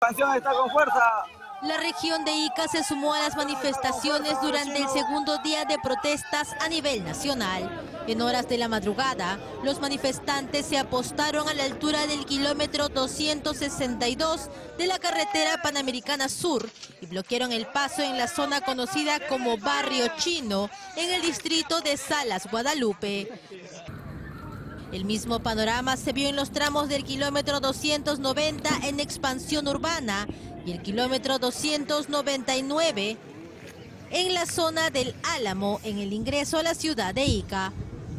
expansión está con fuerza. La región de Ica se sumó a las manifestaciones durante el segundo día de protestas a nivel nacional. En horas de la madrugada, los manifestantes se apostaron a la altura del kilómetro 262 de la carretera Panamericana Sur y bloquearon el paso en la zona conocida como Barrio Chino, en el distrito de Salas, Guadalupe. El mismo panorama se vio en los tramos del kilómetro 290 en expansión urbana y el kilómetro 299 en la zona del Álamo, en el ingreso a la ciudad de Ica.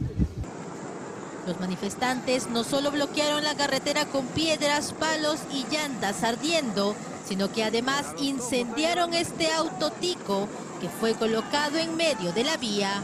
Los manifestantes no solo bloquearon la carretera con piedras, palos y llantas ardiendo, sino que además incendiaron este auto tico que fue colocado en medio de la vía.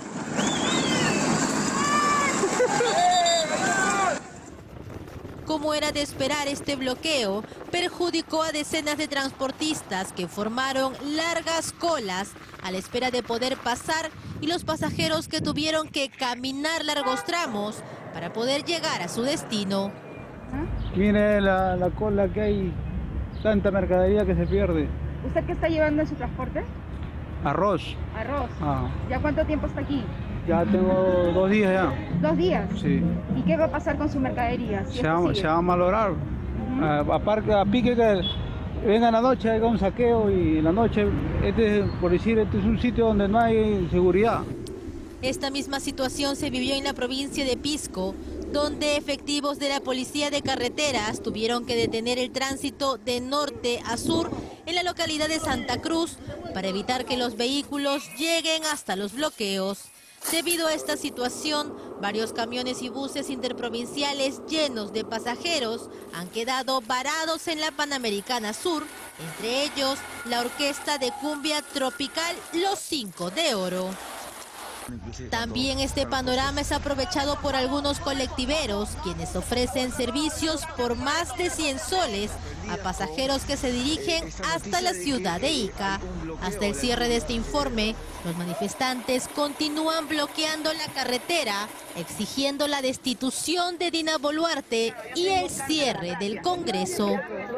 Como era de esperar, este bloqueo perjudicó a decenas de transportistas que formaron largas colas a la espera de poder pasar y los pasajeros que tuvieron que caminar largos tramos para poder llegar a su destino. Mire la cola que hay, tanta mercadería que se pierde. ¿Usted qué está llevando en su transporte? Arroz. Arroz. Ah. ¿Ya cuánto tiempo está aquí? Ya tengo 2 días ya. 2 días. Sí. ¿Y qué va a pasar con su mercadería? Si Se va a malograr. Aparte, a pique que venga en la noche, haga un saqueo y en la noche, por decir, este es un sitio donde no hay seguridad. Esta misma situación se vivió en la provincia de Pisco, donde efectivos de la Policía de Carreteras tuvieron que detener el tránsito de norte a sur en la localidad de Santa Cruz para evitar que los vehículos lleguen hasta los bloqueos. Debido a esta situación, varios camiones y buses interprovinciales llenos de pasajeros han quedado varados en la Panamericana Sur, entre ellos la orquesta de cumbia tropical Los 5 de Oro. También este panorama es aprovechado por algunos colectiveros, quienes ofrecen servicios por más de 100 soles a pasajeros que se dirigen hasta la ciudad de Ica. Hasta el cierre de este informe, los manifestantes continúan bloqueando la carretera, exigiendo la destitución de Dina Boluarte y el cierre del Congreso.